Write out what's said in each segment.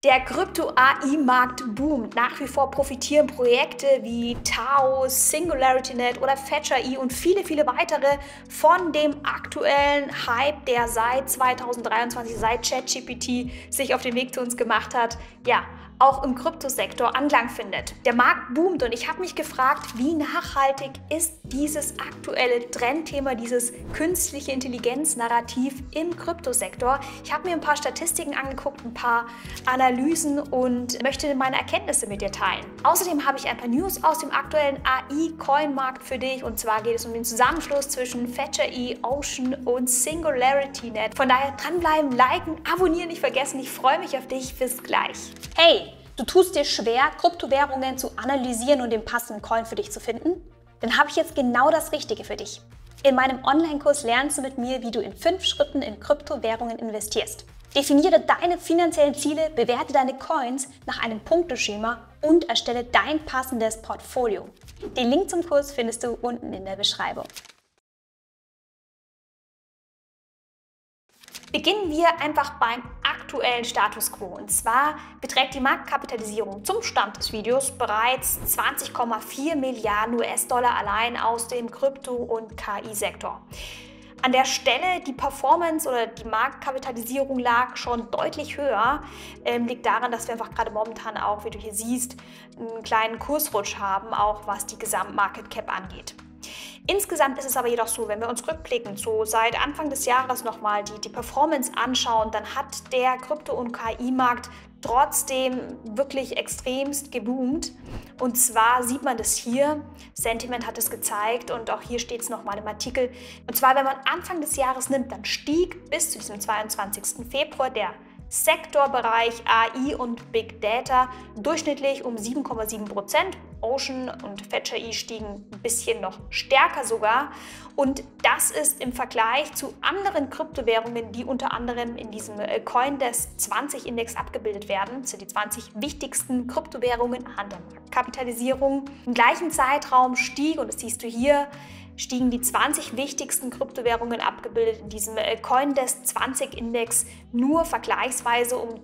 Der Krypto-AI-Markt boomt. Nach wie vor profitieren Projekte wie Tao, SingularityNet oder Fetch.ai und viele, viele weitere von dem aktuellen Hype, der seit 2023, seit ChatGPT sich auf den Weg zu uns gemacht hat, ja, auch im Kryptosektor Anklang findet. Der Markt boomt und ich habe mich gefragt, wie nachhaltig ist dieses aktuelle Trendthema, dieses künstliche Intelligenz-Narrativ im Kryptosektor. Ich habe mir ein paar Statistiken angeguckt, ein paar Analysen und möchte meine Erkenntnisse mit dir teilen. Außerdem habe ich ein paar News aus dem aktuellen AI-Coin-Markt für dich, und zwar geht es um den Zusammenschluss zwischen Fetch.ai, Ocean und SingularityNet. Von daher dranbleiben, liken, abonnieren nicht vergessen. Ich freue mich auf dich. Bis gleich. Hey, du tust dir schwer, Kryptowährungen zu analysieren und den passenden Coin für dich zu finden? Dann habe ich jetzt genau das Richtige für dich. In meinem Online-Kurs lernst du mit mir, wie du in 5 Schritten in Kryptowährungen investierst. Definiere deine finanziellen Ziele, bewerte deine Coins nach einem Punkteschema und erstelle dein passendes Portfolio. Den Link zum Kurs findest du unten in der Beschreibung. Beginnen wir einfach beim aktuellen Status quo. Und zwar beträgt die Marktkapitalisierung zum Stand des Videos bereits 20,4 Milliarden US-Dollar allein aus dem Krypto- und KI-Sektor. An der Stelle die Performance oder die Marktkapitalisierung lag schon deutlich höher. Liegt daran, dass wir einfach gerade momentan auch, wie du hier siehst, einen kleinen Kursrutsch haben, auch was die Gesamtmarket Cap angeht. Insgesamt ist es aber jedoch so, wenn wir uns rückblickend so seit Anfang des Jahres nochmal die Performance anschauen, dann hat der Krypto- und KI-Markt trotzdem wirklich extremst geboomt. Und zwar sieht man das hier, Sentiment hat es gezeigt und auch hier steht es nochmal im Artikel. Und zwar, wenn man Anfang des Jahres nimmt, dann stieg bis zu diesem 22. Februar der Sektorbereich AI und Big Data durchschnittlich um 7,7%. Ocean und Fetch.ai stiegen ein bisschen noch stärker sogar. Und das ist im Vergleich zu anderen Kryptowährungen, die unter anderem in diesem CoinDesk-20-Index abgebildet werden, das sind die 20 wichtigsten Kryptowährungen an der Marktkapitalisierung. Im gleichen Zeitraum stieg, und das siehst du hier, stiegen die 20 wichtigsten Kryptowährungen abgebildet in diesem CoinDesk-20-Index nur vergleichsweise um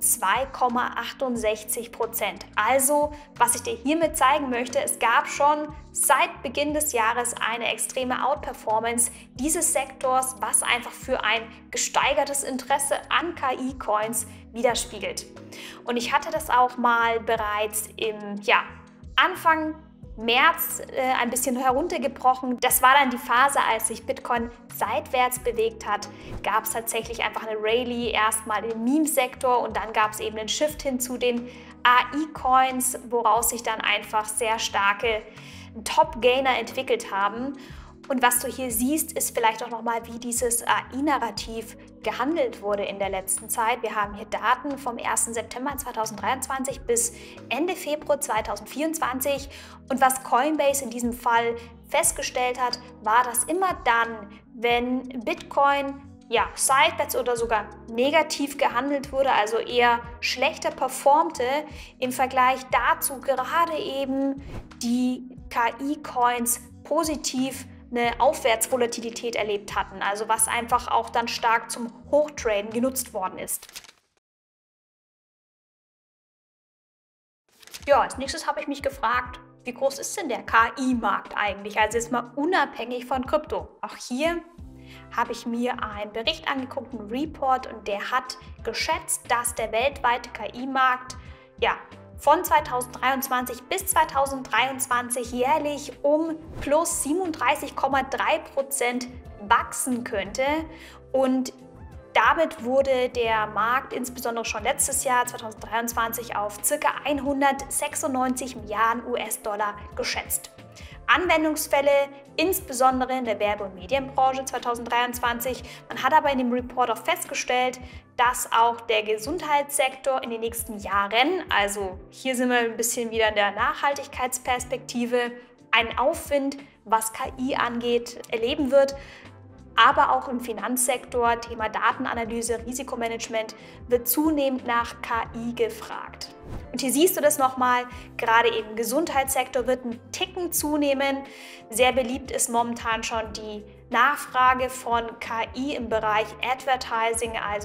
2,68%. Also, was ich dir hiermit zeigen möchte, es gab schon seit Beginn des Jahres eine extreme Outperformance dieses Sektors, was einfach für ein gesteigertes Interesse an KI-Coins widerspiegelt. Und ich hatte das auch mal bereits im Anfang März ein bisschen heruntergebrochen. Das war dann die Phase, als sich Bitcoin seitwärts bewegt hat, gab es tatsächlich einfach eine Rallye, erstmal im Meme-Sektor und dann gab es eben einen Shift hin zu den AI-Coins, woraus sich dann einfach sehr starke Top-Gainer entwickelt haben. Und was du hier siehst, ist vielleicht auch nochmal, wie dieses AI-Narrativ gehandelt wurde in der letzten Zeit. Wir haben hier Daten vom 1. September 2023 bis Ende Februar 2024. Und was Coinbase in diesem Fall festgestellt hat, war, dass immer dann, wenn Bitcoin seitwärts oder sogar negativ gehandelt wurde, also eher schlechter performte, im Vergleich dazu gerade eben die KI-Coins positiv eine Aufwärtsvolatilität erlebt hatten, also was einfach auch dann stark zum Hochtraden genutzt worden ist. Ja, als nächstes habe ich mich gefragt, wie groß ist denn der KI-Markt eigentlich? Also jetzt mal unabhängig von Krypto. Auch hier habe ich mir einen Bericht angeguckt, einen Report, und der hat geschätzt, dass der weltweite KI-Markt von 2023 bis 2023 jährlich um plus 37,3% wachsen könnte. Und damit wurde der Markt insbesondere schon letztes Jahr, 2023, auf ca. 196 Milliarden US-Dollar geschätzt. Anwendungsfälle, insbesondere in der Werbe- und Medienbranche 2023. Man hat aber in dem Report auch festgestellt, dass auch der Gesundheitssektor in den nächsten Jahren, also hier sind wir ein bisschen wieder in der Nachhaltigkeitsperspektive, einen Aufwind, was KI angeht, erleben wird. Aber auch im Finanzsektor, Thema Datenanalyse, Risikomanagement, wird zunehmend nach KI gefragt. Und hier siehst du das nochmal, gerade im Gesundheitssektor wird ein Ticken zunehmen. Sehr beliebt ist momentan schon die Nachfrage von KI im Bereich Advertising, also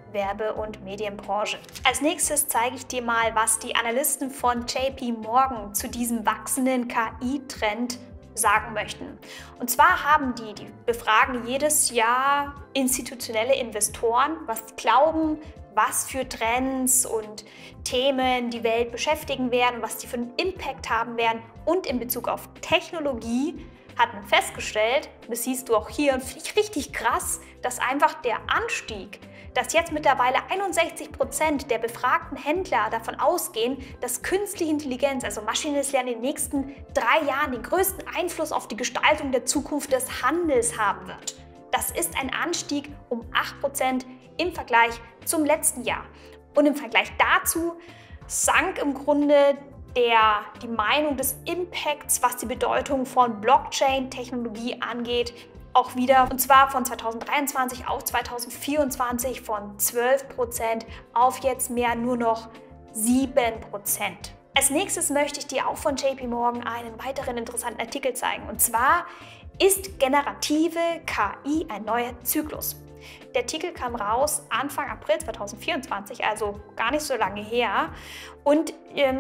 Werbe- und Medienbranche. Als nächstes zeige ich dir mal, was die Analysten von JP Morgan zu diesem wachsenden KI-Trend sagen möchten. Und zwar haben die befragen jedes Jahr institutionelle Investoren, was sie glauben, was für Trends und Themen die Welt beschäftigen werden, was die für einen Impact haben werden. Und in Bezug auf Technologie hat man festgestellt, das siehst du auch hier, und finde ich richtig krass, dass einfach der Anstieg, dass jetzt mittlerweile 61% der befragten Händler davon ausgehen, dass künstliche Intelligenz, also maschinelles Lernen, in den nächsten 3 Jahren den größten Einfluss auf die Gestaltung der Zukunft des Handels haben wird. Das ist ein Anstieg um 8% im Vergleich zum letzten Jahr. Und im Vergleich dazu sank im Grunde die Meinung des Impacts, was die Bedeutung von Blockchain-Technologie angeht, auch wieder, und zwar von 2023 auf 2024 von 12% auf jetzt nur noch 7%. Als nächstes möchte ich dir auch von JP Morgan einen weiteren interessanten Artikel zeigen. Und zwar ist generative KI ein neuer Zyklus. Der Artikel kam raus Anfang April 2024, also gar nicht so lange her. Und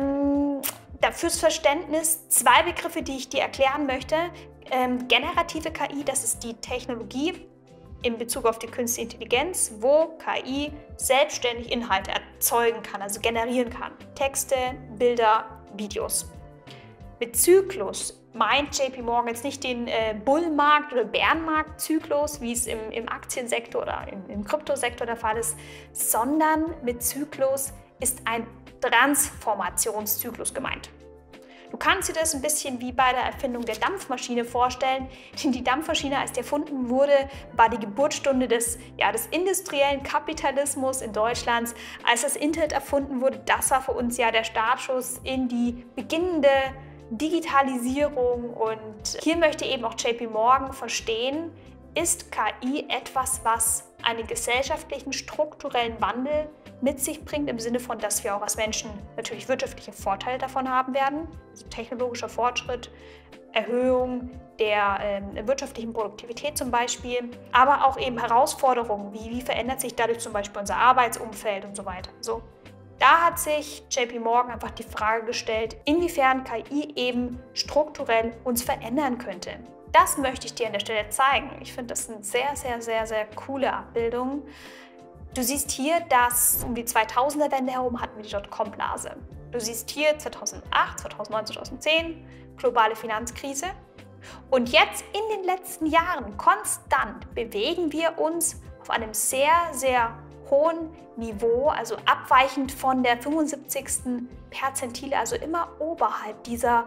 fürs Verständnis 2 Begriffe, die ich dir erklären möchte. Generative KI, das ist die Technologie in Bezug auf die künstliche Intelligenz, wo KI selbstständig Inhalte erzeugen kann, also generieren kann. Texte, Bilder, Videos. Mit Zyklus meint JP Morgan jetzt nicht den Bullmarkt- oder Bärenmarkt-Zyklus, wie es im Aktiensektor oder im Kryptosektor der Fall ist, sondern mit Zyklus ist ein Transformationszyklus gemeint. Du kannst dir das ein bisschen wie bei der Erfindung der Dampfmaschine vorstellen. Die Dampfmaschine, als die erfunden wurde, war die Geburtsstunde des industriellen Kapitalismus in Deutschland. Als das Internet erfunden wurde, das war für uns ja der Startschuss in die beginnende Digitalisierung. Und hier möchte eben auch JP Morgan verstehen, ist KI etwas, was einen gesellschaftlichen, strukturellen Wandel mit sich bringt, im Sinne von, dass wir auch als Menschen natürlich wirtschaftliche Vorteile davon haben werden, also technologischer Fortschritt, Erhöhung der wirtschaftlichen Produktivität zum Beispiel, aber auch eben Herausforderungen, wie verändert sich dadurch zum Beispiel unser Arbeitsumfeld und so weiter. So. Da hat sich JP Morgan einfach die Frage gestellt, inwiefern KI eben strukturell uns verändern könnte. Das möchte ich dir an der Stelle zeigen. Ich finde, das sind sehr, sehr, sehr, sehr coole Abbildungen. Du siehst hier, dass um die 2000er-Wende herum hatten wir die Dotcom-Blase. Du siehst hier 2008, 2009, 2010, globale Finanzkrise. Und jetzt in den letzten Jahren konstant bewegen wir uns auf einem sehr, sehr hohen Niveau, also abweichend von der 75. Perzentile, also immer oberhalb dieser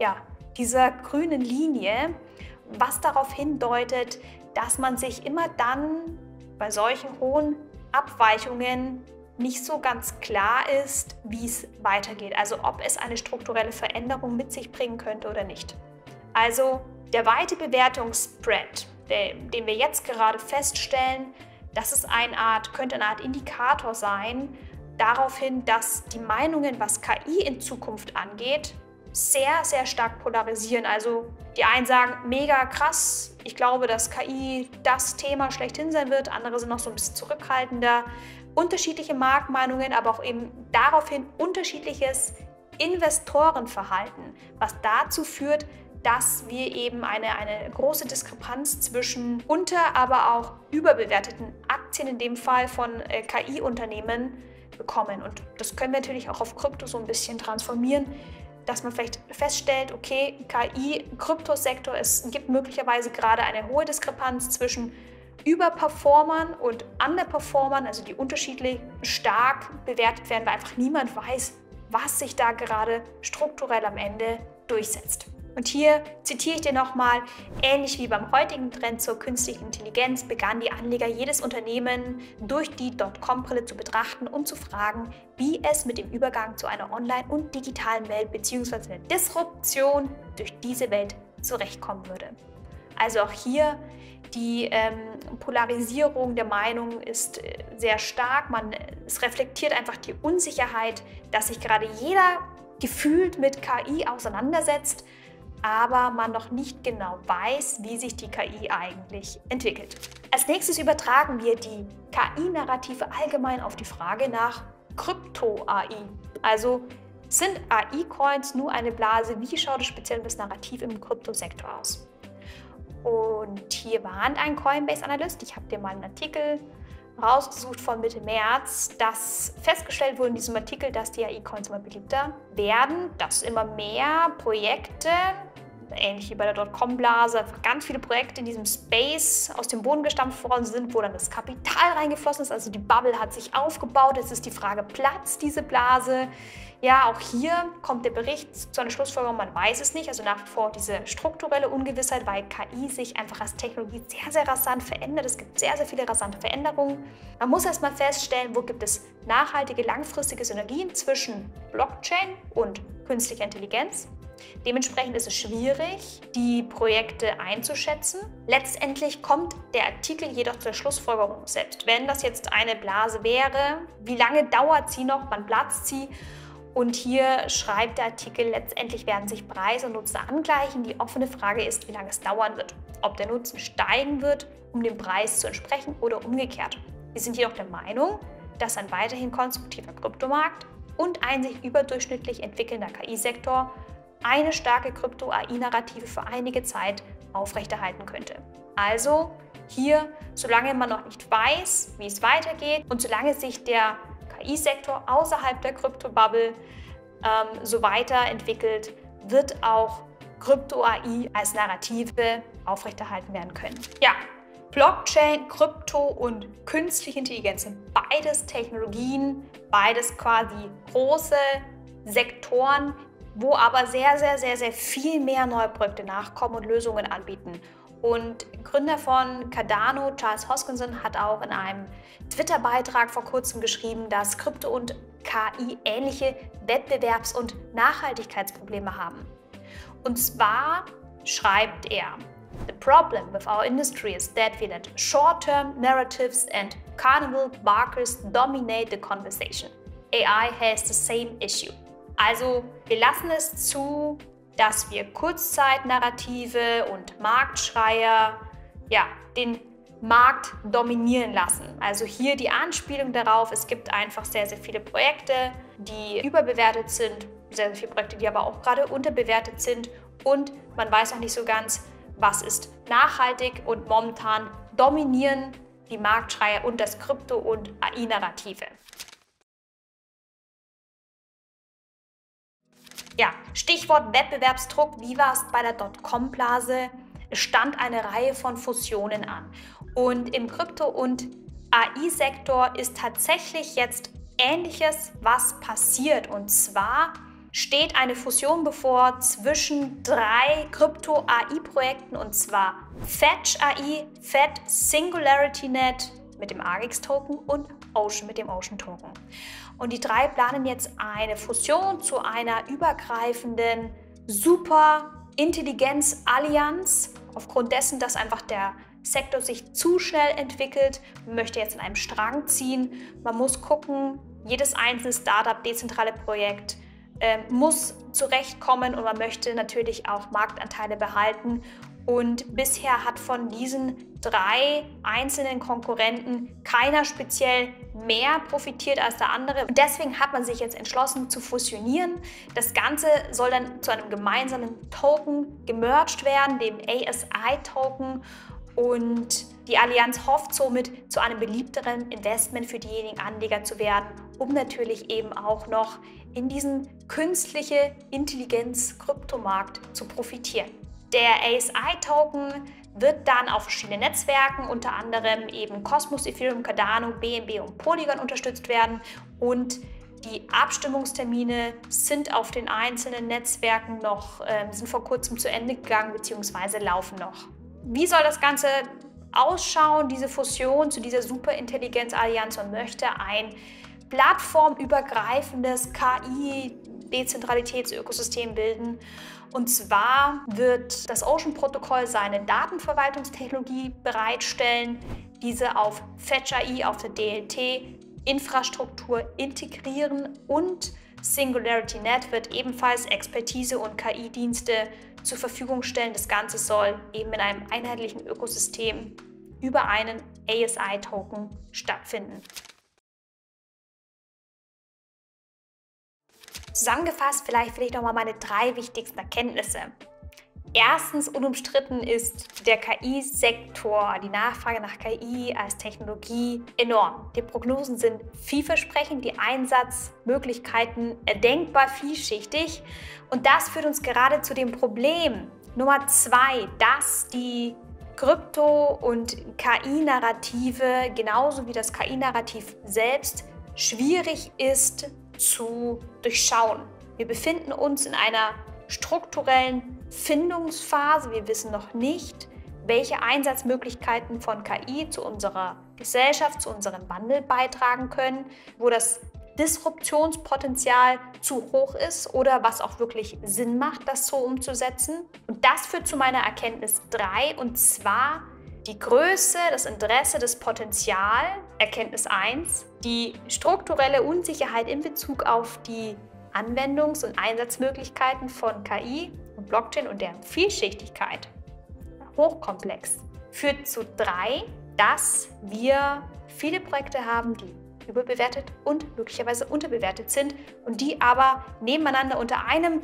grünen Linie, was darauf hindeutet, dass man sich immer dann bei solchen hohen Abweichungen nicht so ganz klar ist, wie es weitergeht, also ob es eine strukturelle Veränderung mit sich bringen könnte oder nicht. Also der weite Bewertungsspread, den wir jetzt gerade feststellen, könnte eine Art Indikator sein, darauf hin, dass die Meinungen, was KI in Zukunft angeht, sehr, sehr stark polarisieren. Also die einen sagen, mega krass, ich glaube, dass KI das Thema schlechthin sein wird. Andere sind noch so ein bisschen zurückhaltender. Unterschiedliche Marktmeinungen, aber auch eben daraufhin unterschiedliches Investorenverhalten, was dazu führt, dass wir eben eine große Diskrepanz zwischen aber auch überbewerteten Aktien, in dem Fall von KI-Unternehmen, bekommen. Und das können wir natürlich auch auf Krypto so ein bisschen transformieren, dass man vielleicht feststellt, okay, KI, Kryptosektor, es gibt möglicherweise gerade eine hohe Diskrepanz zwischen Überperformern und Underperformern, also die unterschiedlich stark bewertet werden, weil einfach niemand weiß, was sich da gerade strukturell am Ende durchsetzt. Und hier zitiere ich dir nochmal, ähnlich wie beim heutigen Trend zur künstlichen Intelligenz begannen die Anleger jedes Unternehmen durch die Dotcom-Brille zu betrachten und zu fragen, wie es mit dem Übergang zu einer online- und digitalen Welt bzw. der Disruption durch diese Welt zurechtkommen würde. Also auch hier die Polarisierung der Meinung ist sehr stark. Es reflektiert einfach die Unsicherheit, dass sich gerade jeder gefühlt mit KI auseinandersetzt. aber man noch nicht genau weiß, wie sich die KI eigentlich entwickelt. Als nächstes übertragen wir die KI-Narrative allgemein auf die Frage nach Krypto-AI. Also sind AI-Coins nur eine Blase? Wie schaut es speziell um das Narrativ im Kryptosektor aus? Und hier warnt ein Coinbase-Analyst, ich habe dir mal einen Artikel rausgesucht von Mitte März, dass festgestellt wurde in diesem Artikel, dass die AI-Coins immer beliebter werden, dass immer mehr Projekte, ähnlich wie bei der Dotcom-Blase, ganz viele Projekte in diesem Space aus dem Boden gestampft worden sind, wo dann das Kapital reingeflossen ist, also die Bubble hat sich aufgebaut. Jetzt ist die Frage, platzt diese Blase? Ja, auch hier kommt der Bericht zu einer Schlussfolgerung, man weiß es nicht, also nach wie vor diese strukturelle Ungewissheit, weil KI sich einfach als Technologie sehr, sehr rasant verändert. Es gibt sehr, sehr viele rasante Veränderungen. Man muss erstmal feststellen, wo gibt es nachhaltige, langfristige Synergien zwischen Blockchain und künstlicher Intelligenz. Dementsprechend ist es schwierig, die Projekte einzuschätzen. Letztendlich kommt der Artikel jedoch zur Schlussfolgerung, selbst wenn das jetzt eine Blase wäre, wie lange dauert sie noch, wann platzt sie? Und hier schreibt der Artikel, letztendlich werden sich Preis und Nutzen angleichen. Die offene Frage ist, wie lange es dauern wird. Ob der Nutzen steigen wird, um dem Preis zu entsprechen oder umgekehrt. Wir sind jedoch der Meinung, dass ein weiterhin konstruktiver Kryptomarkt und ein sich überdurchschnittlich entwickelnder KI-Sektor eine starke Krypto-AI-Narrative für einige Zeit aufrechterhalten könnte. Also hier, solange man noch nicht weiß, wie es weitergeht und solange sich der KI-Sektor außerhalb der Krypto-Bubble so weiterentwickelt, wird auch Krypto-AI als Narrative aufrechterhalten werden können. Ja, Blockchain, Krypto und künstliche Intelligenz sind beides Technologien, beides quasi große Sektoren, wo aber sehr, sehr, sehr, sehr viel mehr neue Projekte nachkommen und Lösungen anbieten. Und Gründer von Cardano, Charles Hoskinson, hat auch in einem Twitter-Beitrag vor kurzem geschrieben, dass Krypto und KI ähnliche Wettbewerbs- und Nachhaltigkeitsprobleme haben. Und zwar schreibt er: The problem with our industry is that we let short-term narratives and carnival barkers dominate the conversation. AI has the same issue. Also wir lassen es zu, dass wir Kurzzeitnarrative und Marktschreier den Markt dominieren lassen. Also hier die Anspielung darauf, es gibt einfach sehr, sehr viele Projekte, die überbewertet sind, sehr, sehr viele Projekte, die aber auch gerade unterbewertet sind und man weiß auch nicht so ganz, was ist nachhaltig, und momentan dominieren die Marktschreier und das Krypto- und AI-Narrative. Ja, Stichwort Wettbewerbsdruck. Wie war es bei der Dotcom-Blase? Es stand eine Reihe von Fusionen an. Und im Krypto- und AI-Sektor ist tatsächlich jetzt Ähnliches, was passiert. Und zwar steht eine Fusion bevor zwischen 3 Krypto-AI-Projekten, und zwar Fetch AI, Fed SingularityNet mit dem ARGX-Token und Ocean mit dem Ocean-Token. Und die 3 planen jetzt eine Fusion zu einer übergreifenden Super-Intelligenz-Allianz. Aufgrund dessen, dass einfach der Sektor sich zu schnell entwickelt, man möchte jetzt an einem Strang ziehen. Man muss gucken, jedes einzelne Startup, dezentrale Projekt muss zurechtkommen und man möchte natürlich auch Marktanteile behalten. Und bisher hat von diesen 3 einzelnen Konkurrenten keiner speziell mehr profitiert als der andere. Und deswegen hat man sich jetzt entschlossen zu fusionieren. Das Ganze soll dann zu einem gemeinsamen Token gemerged werden, dem ASI-Token. Und die Allianz hofft somit, zu einem beliebteren Investment für diejenigen Anleger zu werden, um natürlich eben auch noch in diesen künstliche Intelligenz-Kryptomarkt zu profitieren. Der ASI-Token wird dann auf verschiedenen Netzwerken, unter anderem eben Cosmos, Ethereum, Cardano, BNB und Polygon unterstützt werden, und die Abstimmungstermine sind auf den einzelnen Netzwerken sind vor kurzem zu Ende gegangen bzw. laufen noch. Wie soll das Ganze ausschauen, diese Fusion zu dieser Superintelligenz-Allianz? Man möchte ein plattformübergreifendes KI-Dezentralitätsökosystem bilden. Und zwar wird das Ocean-Protokoll seine Datenverwaltungstechnologie bereitstellen, diese auf Fetch AI, auf der DLT-Infrastruktur integrieren und SingularityNet wird ebenfalls Expertise und KI-Dienste zur Verfügung stellen. Das Ganze soll eben in einem einheitlichen Ökosystem über einen ASI-Token stattfinden. Zusammengefasst vielleicht nochmal meine 3 wichtigsten Erkenntnisse. Erstens, unumstritten ist der KI-Sektor, die Nachfrage nach KI als Technologie enorm. Die Prognosen sind vielversprechend, die Einsatzmöglichkeiten denkbar vielschichtig. Und das führt uns gerade zu dem Problem Nummer 2, dass die Krypto- und KI-Narrative, genauso wie das KI-Narrativ selbst, schwierig ist zu durchschauen. Wir befinden uns in einer strukturellen Findungsphase. Wir wissen noch nicht, welche Einsatzmöglichkeiten von KI zu unserer Gesellschaft, zu unserem Wandel beitragen können, wo das Disruptionspotenzial zu hoch ist oder was auch wirklich Sinn macht, das so umzusetzen. Und das führt zu meiner Erkenntnis 3, und zwar die Größe, das Interesse, das Potenzial, Erkenntnis 1, die strukturelle Unsicherheit in Bezug auf die Anwendungs- und Einsatzmöglichkeiten von KI und Blockchain und deren Vielschichtigkeit, hochkomplex, führt zu 3, dass wir viele Projekte haben, die überbewertet und möglicherweise unterbewertet sind und die aber nebeneinander unter einem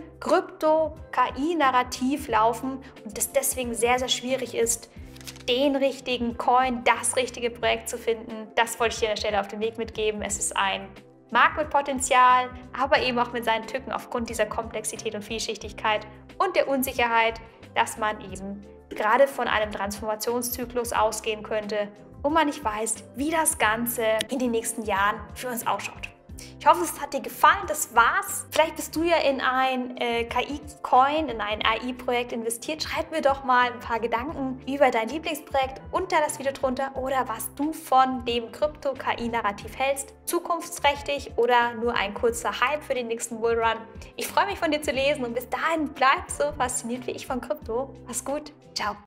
Krypto-KI-Narrativ laufen und es deswegen sehr, sehr schwierig ist, den richtigen Coin, das richtige Projekt zu finden. Das wollte ich dir an der Stelle auf den Weg mitgeben. Es ist ein Markt mit Potenzial, aber eben auch mit seinen Tücken aufgrund dieser Komplexität und Vielschichtigkeit und der Unsicherheit, dass man eben gerade von einem Transformationszyklus ausgehen könnte und man nicht weiß, wie das Ganze in den nächsten Jahren für uns ausschaut. Ich hoffe, es hat dir gefallen. Das war's. Vielleicht bist du ja in ein KI-Coin, in ein AI-Projekt investiert. Schreib mir doch mal ein paar Gedanken über dein Lieblingsprojekt unter das Video drunter oder was du von dem Krypto-KI-Narrativ hältst. Zukunftsträchtig oder nur ein kurzer Hype für den nächsten Bullrun. Ich freue mich, von dir zu lesen und bis dahin bleib so fasziniert wie ich von Krypto. Mach's gut. Ciao.